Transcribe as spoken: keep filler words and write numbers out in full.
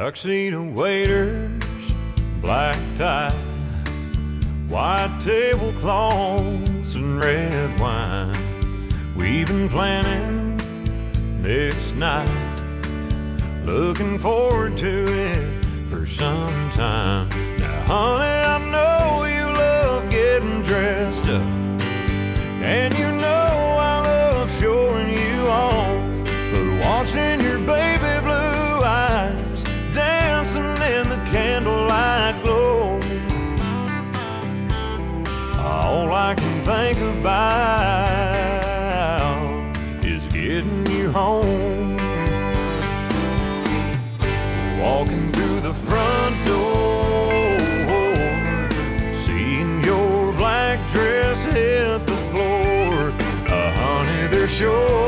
Tuxedo waiters, black tie, white tablecloths and red wine. We've been planning this night, looking forward to it for some time. Now honey, I know you love getting dressed up, and you know I love showing you off, but watching your baby blue eyes dancing in the candlelight glow, all I can think about is getting you home. Walking through the front door, seeing your black dress hit the floor. Uh, honey, there's sure